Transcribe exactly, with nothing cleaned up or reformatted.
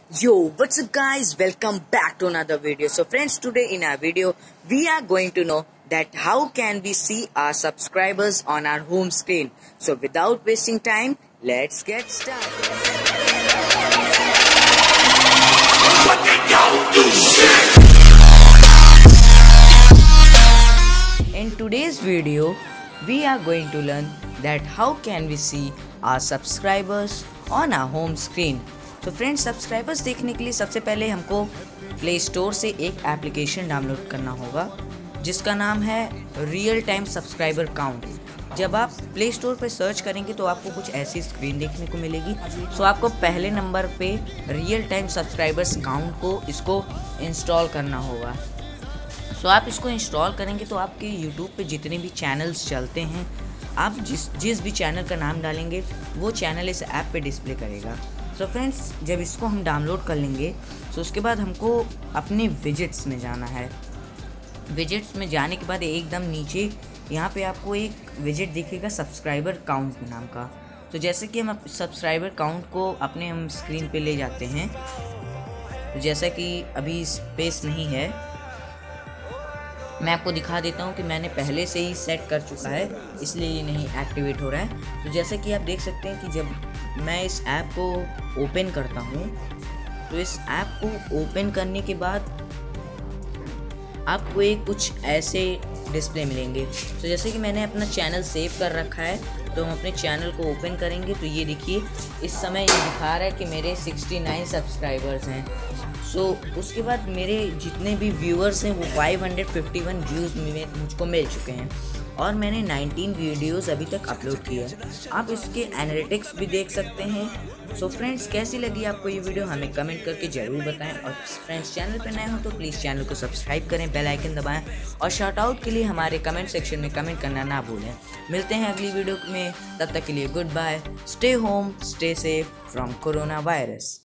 Yo, what's up guys? Welcome back to another video. So friends, today in our video, we are going to know that how can we see our subscribers on our home screen. So without wasting time, let's get started. In today's video, we are going to learn that how can we see our subscribers on our home screen. तो friends, subscribers देखने के लिए सबसे पहले हमको play store से एक application download करना होगा जिसका नाम है रियल टाइम सब्सक्राइबर काउंट। जब आप प्ले स्टोर पर सर्च करेंगे तो आपको कुछ ऐसी स्क्रीन देखने को मिलेगी। सो आपको पहले नंबर पे रियल टाइम सब्सक्राइबर्स काउंट को इसको इंस्टॉल करना होगा। सो आप इसको इंस्टॉल करेंगे तो आपके यूट्यूब पे जितने भी चैनल्स चलते हैं, आप जिस जिस भी चैनल का नाम डालेंगे वो चैनल इस ऐप पे डिस्प्ले करेगा। सो so फ्रेंड्स, जब इसको हम डाउनलोड कर लेंगे तो उसके बाद हमको अपने विजेट्स में जाना है। विजेट्स में जाने के बाद एकदम नीचे यहाँ पे आपको एक विजेट दिखेगा सब्सक्राइबर काउंट नाम का। तो जैसे कि हम सब्सक्राइबर काउंट को अपने हम स्क्रीन पे ले जाते हैं, तो जैसा कि अभी स्पेस नहीं है, मैं आपको दिखा देता हूँ कि मैंने पहले से ही सेट कर चुका है, इसलिए ये नहीं एक्टिवेट हो रहा है। तो जैसे कि आप देख सकते हैं कि जब मैं इस ऐप को ओपन करता हूँ तो इस ऐप को ओपन करने के बाद आपको एक कुछ ऐसे डिस्प्ले मिलेंगे। तो जैसे कि मैंने अपना चैनल सेव कर रखा है, तो हम अपने चैनल को ओपन करेंगे तो ये देखिए इस समय ये दिखा रहा है कि मेरे उनहत्तर सब्सक्राइबर्स हैं। सो so, उसके बाद मेरे जितने भी व्यूअर्स हैं वो पाँच सौ इक्यावन व्यूज़ में मुझको मिल चुके हैं और मैंने उन्नीस वीडियोस अभी तक अपलोड किए हैं। आप इसके एनालिटिक्स भी देख सकते हैं। सो so फ्रेंड्स, कैसी लगी आपको ये वीडियो हमें कमेंट करके ज़रूर बताएं। और फ्रेंड्स, चैनल पर नए हो तो प्लीज़ चैनल को सब्सक्राइब करें, बेल आइकन दबाएं और शाउट आउट के लिए हमारे कमेंट सेक्शन में कमेंट करना ना भूलें। मिलते हैं अगली वीडियो में, तब तक के लिए good bye. Stay home, stay safe from corona virus.